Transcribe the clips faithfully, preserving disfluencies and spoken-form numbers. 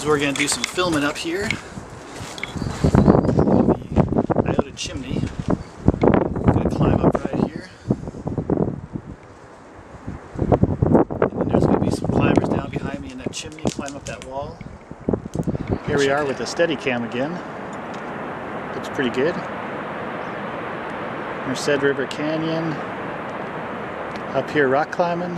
So we're going to do some filming up here. The Iota chimney. I'm going to climb up right here. And then there's going to be some climbers down behind me in that chimney, climb up that wall. Here we are with the Steadicam again. Looks pretty good. Merced River Canyon. Up here rock climbing.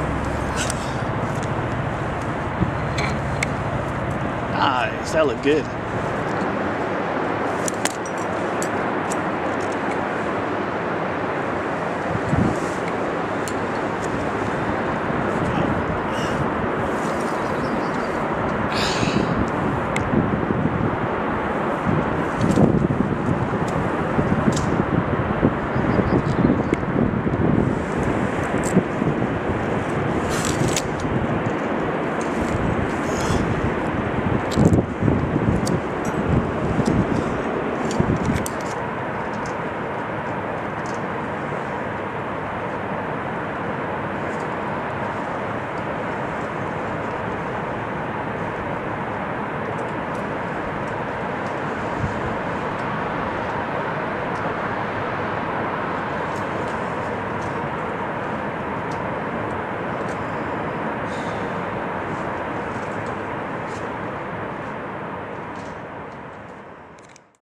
Nice, that looked good.